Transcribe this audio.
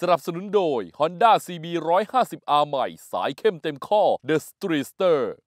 นับสนุนโดย Honda CB 150R ใหม่สายเข้มเต็มข้อ The Streetster